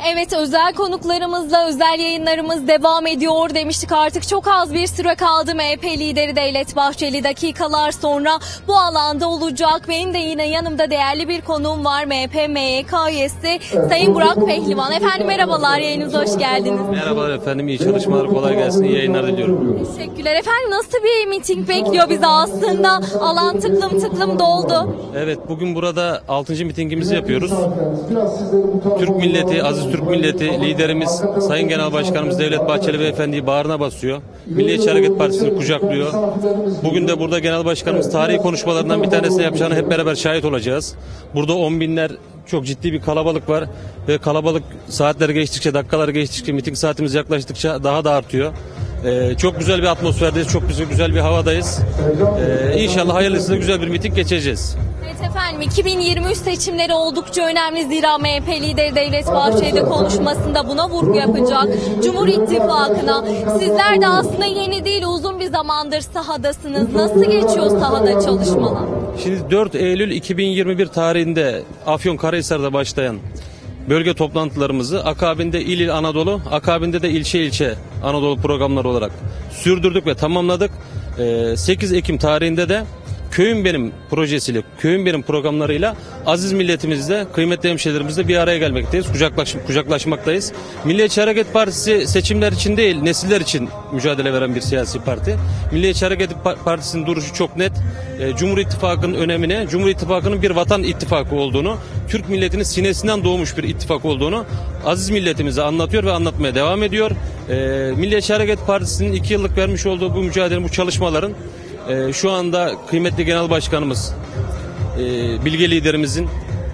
Evet, özel konuklarımızla özel yayınlarımız devam ediyor demiştik. Artık çok az bir süre kaldı. MHP lideri Devlet Bahçeli dakikalar sonra bu alanda olacak. Benim de yine yanımda değerli bir konuğum var. MHP MYK üyesi Sayın Burak Pehlivan. Efendim merhabalar, yayınımıza hoş geldiniz. Merhabalar efendim, iyi çalışmalar, kolay gelsin, iyi yayınlar diliyorum. Teşekkürler efendim. Nasıl bir miting bekliyor bizi aslında? Alan tıklım tıklım doldu. Evet, bugün burada 6. mitingimizi yapıyoruz. Türk milleti, aziz Türk milleti, liderimiz Sayın Genel Başkanımız Devlet Bahçeli Beyefendi'yi bağrına basıyor. Milliyetçi Hareket Partisi'ni kucaklıyor. Bugün de burada Genel Başkanımız tarihi konuşmalarından bir tanesini yapacağını hep beraber şahit olacağız. Burada 10 binler, çok ciddi bir kalabalık var ve kalabalık saatler geçtikçe, dakikalar geçtikçe, miting saatimiz yaklaştıkça daha da artıyor. Çok güzel bir atmosferdeyiz, çok güzel bir havadayız. İnşallah hayırlısıyla güzel bir miting geçeceğiz. Evet efendim, 2023 seçimleri oldukça önemli, zira MHP lideri Devlet Bahçeli de konuşmasında buna vurgu yapacak. Cumhur İttifakı'na sizler de aslında yeni değil, uzun bir zamandır sahadasınız. Nasıl geçiyor sahada çalışmalar? Şimdi 4 Eylül 2021 tarihinde Afyonkarahisar'da başlayan bölge toplantılarımızı akabinde İl İl Anadolu, akabinde de ilçe ilçe Anadolu programları olarak sürdürdük ve tamamladık. 8 Ekim tarihinde de Köyüm Benim projesiyle, Köyüm Benim programlarıyla aziz milletimizle, kıymetli hemşehrilerimizle bir araya gelmekteyiz, kucaklaşmaktayız. Milliyetçi Hareket Partisi seçimler için değil, nesiller için mücadele veren bir siyasi parti. Milliyetçi Hareket Partisi'nin duruşu çok net. Cumhur İttifakı'nın önemine, Cumhur İttifakı'nın bir vatan ittifakı olduğunu, Türk milletinin sinesinden doğmuş bir ittifak olduğunu aziz milletimize anlatıyor ve anlatmaya devam ediyor. Milliyetçi Hareket Partisi'nin 2 yıllık vermiş olduğu bu mücadelenin, bu çalışmaların şu anda kıymetli Genel Başkanımız, bilge liderimizin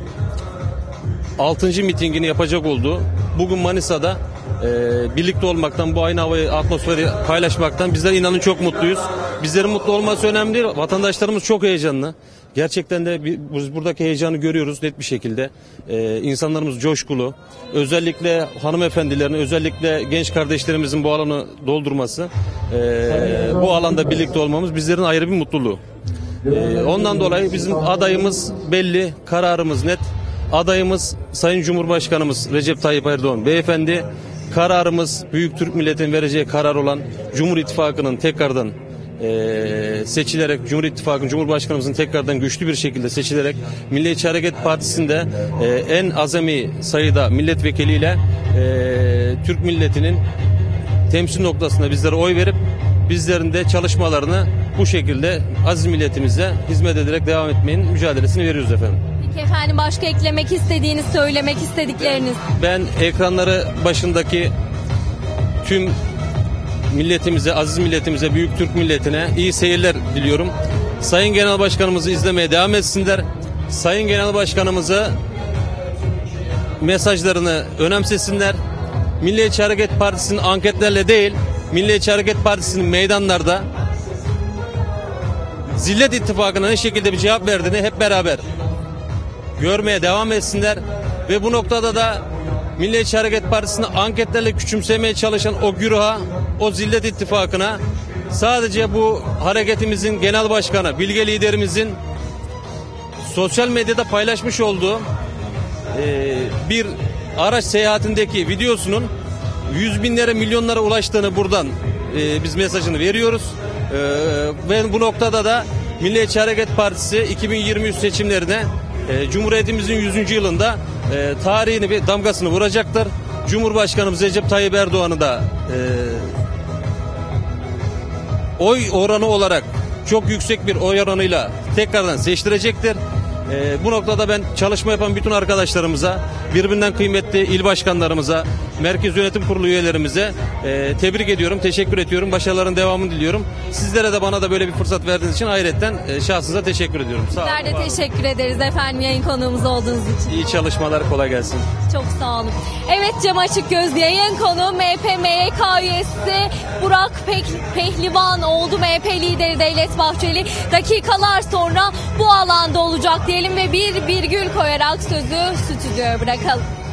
6. mitingini yapacak olduğu bugün Manisa'da birlikte olmaktan, bu aynı havayı, atmosferi paylaşmaktan bizler inanın çok mutluyuz. Bizlerin mutlu olması önemli değil. Vatandaşlarımız çok heyecanlı. Gerçekten de biz buradaki heyecanı görüyoruz net bir şekilde. İnsanlarımız coşkulu. Özellikle hanımefendilerin, özellikle genç kardeşlerimizin bu alanı doldurması, bu alanda birlikte olmamız bizlerin ayrı bir mutluluğu. Ondan dolayı bizim adayımız belli, kararımız net. Adayımız Sayın Cumhurbaşkanımız Recep Tayyip Erdoğan Beyefendi. Kararımız büyük Türk milletinin vereceği karar olan Cumhur İttifakı'nın tekrardan seçilerek, Cumhur İttifakı'nın, Cumhurbaşkanımızın tekrardan güçlü bir şekilde seçilerek Milliyetçi Hareket Partisi'nde en azami sayıda milletvekiliyle Türk milletinin temsil noktasında bizlere oy verip bizlerin de çalışmalarını bu şekilde aziz milletimize hizmet ederek devam etmenin mücadelesini veriyoruz efendim. Peki efendim, başka eklemek istediğiniz, söylemek istedikleriniz? Ben ekranları başındaki tüm milletimize, aziz milletimize, büyük Türk milletine iyi seyirler diliyorum. Sayın Genel Başkanımızı izlemeye devam etsinler. Sayın Genel Başkanımızı mesajlarını önemsesinler. Milliyetçi Hareket Partisi'nin anketlerle değil, Milliyetçi Hareket Partisi'nin meydanlarda Zillet İttifakı'na ne şekilde bir cevap verdiğini hep beraber görmeye devam etsinler. Ve bu noktada da Milliyetçi Hareket Partisi'ni anketlerle küçümsemeye çalışan o güruha, o Zillet İttifakı'na sadece bu hareketimizin genel başkanı, bilge liderimizin sosyal medyada paylaşmış olduğu bir araç seyahatindeki videosunun 100 binlere, milyonlara ulaştığını buradan biz mesajını veriyoruz. Ve bu noktada da Milliyetçi Hareket Partisi 2023 seçimlerine Cumhuriyetimizin 100. yılında tarihini ve damgasını vuracaktır. Cumhurbaşkanımız Recep Tayyip Erdoğan'ı da oy oranı olarak çok yüksek bir oy oranıyla tekrardan seçtirecektir. Bu noktada ben çalışma yapan bütün arkadaşlarımıza, birbirinden kıymetli il başkanlarımıza, Merkez Yönetim Kurulu üyelerimize tebrik ediyorum, teşekkür ediyorum. Başarıların devamını diliyorum. Sizlere de bana da böyle bir fırsat verdiğiniz için ayrıca şahsınıza teşekkür ediyorum. Sağ olun. Bizler de teşekkür ederiz efendim, yayın konuğumuz olduğunuz için. İyi çalışmalar, kolay gelsin. Çok sağ olun. Evet, Cam Açık Göz yayın konuğu MHP MYK üyesi Burak Pehlivan oldu. MHP lideri Devlet Bahçeli dakikalar sonra bu alanda olacak diyelim ve bir virgül koyarak sözü stüdyoya bırakalım.